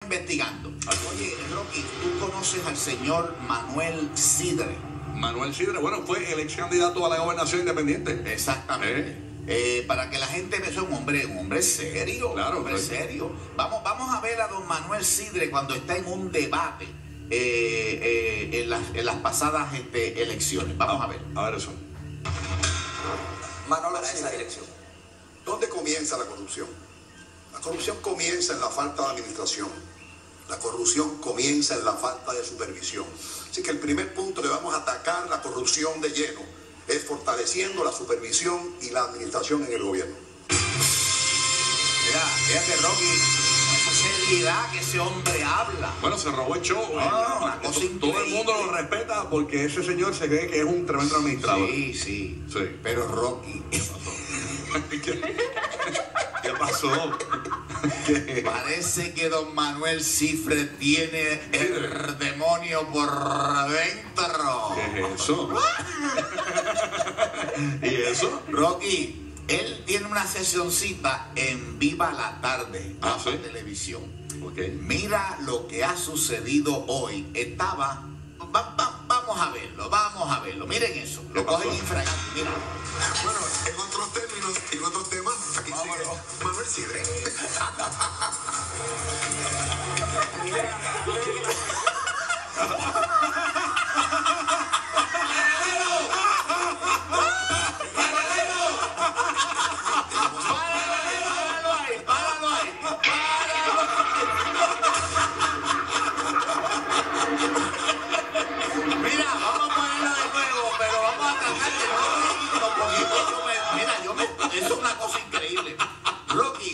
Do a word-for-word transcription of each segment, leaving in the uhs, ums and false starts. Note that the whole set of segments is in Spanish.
investigando. Oye, Rocky, ¿tú conoces al señor Manuel Sidre? Manuel Sidre, bueno, fue el ex candidato a la gobernación independiente. Exactamente. ¿Eh? Eh, para que la gente vea, es un hombre, un hombre serio, claro, un hombre claro. serio. Vamos, vamos a ver a don Manuel Sidre cuando está en un debate eh, eh, en, las, en las pasadas este, elecciones. Vamos a, a ver. A ver eso. Manuel Sidre, esa dirección. ¿Dónde comienza la corrupción? La corrupción comienza en la falta de administración. La corrupción comienza en la falta de supervisión. Así que el primer punto que vamos a atacar la corrupción de lleno es fortaleciendo la supervisión y la administración en el gobierno. Mira, fíjate, Rocky, con esa seriedad que ese hombre habla. Bueno, se robó el show. No, una cosa increíble. Todo el mundo lo respeta porque ese señor se cree que es un tremendo administrador. Sí, sí. Sí. Pero Rocky, ¿Qué pasó? ¿Qué, ¿Qué pasó? ¿Qué? Parece que don Manuel Sidre tiene el demonio por dentro. ¿Qué es eso? ¿Y eso? Rocky, él tiene una sesioncita en Viva la Tarde, ah, en ¿sí? televisión. Okay. Mira lo que ha sucedido hoy. Estaba... Va, va, vamos a verlo, vamos a verlo. Miren eso. Lo cogen infragante. Mira. Bueno, en otros términos y en otros temas, aquí Vámonos. sigue Manuel Sidre. Eso es una cosa increíble. Rocky,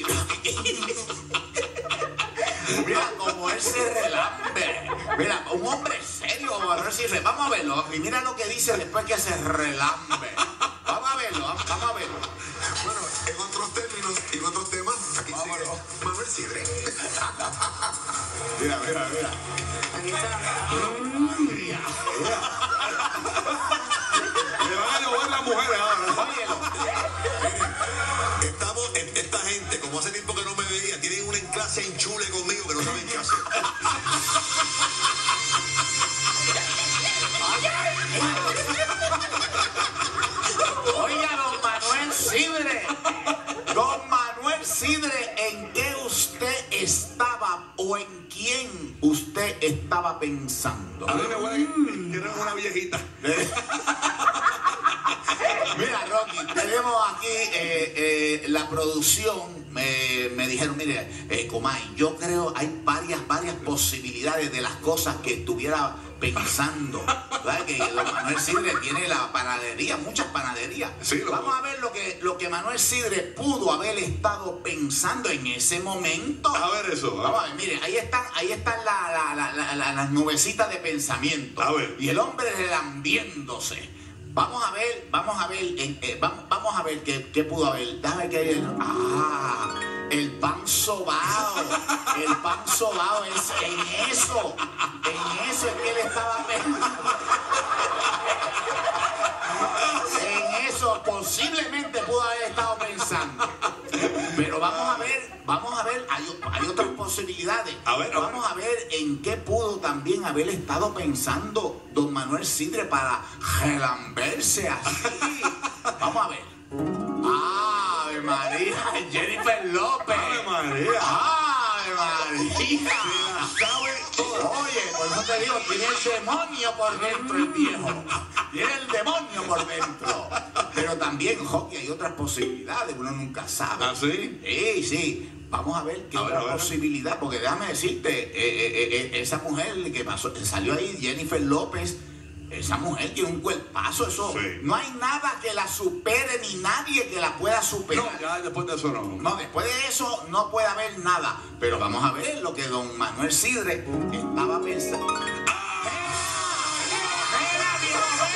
mira cómo él se relambe. Mira, un hombre serio, Manuel Sidre. Vamos a verlo. Y mira lo que dice después que se relambe. Vamos a verlo, vamos a verlo. Bueno, en otros términos y en otros temas, aquí Vámonos. sigue Manuel Sidre. Mira, mira, mira. Aquí está. Mira, mira. Le van a llover las mujeres ahora. Óyelo. Estamos, esta gente, como hace tiempo que no me veía, tienen una clase en chule conmigo que no saben qué hacer. Oiga, don Manuel Sidre. Don Manuel Sidre, ¿en qué usted estaba o en quién usted estaba pensando? A mí me huele que que eres una viejita. Mira, Rocky, tenemos aquí eh, eh, la producción. Me, me dijeron, mire, eh, Comay, yo creo hay varias, varias posibilidades de las cosas que estuviera pensando. ¿Verdad? Que don Manuel Sidre tiene la panadería, muchas panaderías. Sí, lo... Vamos a ver lo que, lo que Manuel Sidre pudo haber estado pensando en ese momento. A ver eso. Vamos a ver, mire, ahí están, ahí están la, la, la, la, la, las nubecitas de pensamiento. A ver. Y el hombre relambiéndose. Vamos a ver, vamos a ver, eh, eh, vamos, vamos a ver qué, qué pudo haber. Déjame que hay. Ah, el pan sobao. El pan sobao es en eso. En eso es que él estaba pensando. En eso posiblemente pudo haber estado pensando. Pero vamos a ver, vamos a ver, hay, hay otras posibilidades. A ver, a vamos ver. a ver en qué pudo también haber estado pensando don Manuel Sidre para relamberse así. Vamos a ver. ¡Ave María! Jennifer López. ¡Ave María! ¡Ave María! ¿Sabe todo? Oye, por eso te digo, tiene el demonio por dentro el viejo. Tiene el demonio por dentro. Pero también, hockey, hay otras posibilidades, uno nunca sabe. ¿Ah, sí? Sí, sí. Vamos a ver qué A ver, otra a ver. posibilidad, porque déjame decirte, eh, eh, eh, esa mujer que pasó, salió ahí, Jennifer López, esa mujer tiene un cuerpazo, eso. Sí. No hay nada que la supere ni nadie que la pueda superar. No, ya después de eso no. No, después de eso no puede haber nada. Pero vamos a ver lo que don Manuel Sidre estaba pensando. ¡Mira, viejo,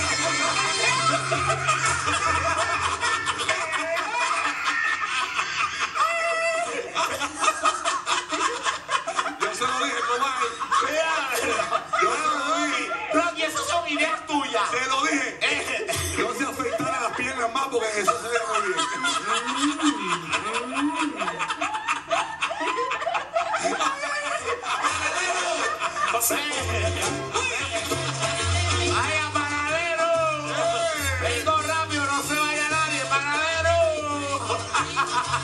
Yo se lo dije, Comay. Yo se lo dije. Rocky, esas son ideas tuyas. Se lo dije. Eh, No se afeitara las piernas más porque eso se ve muy bien. Sí. Vaya, panadero. Vengo rápido, no se vaya nadie, panadero.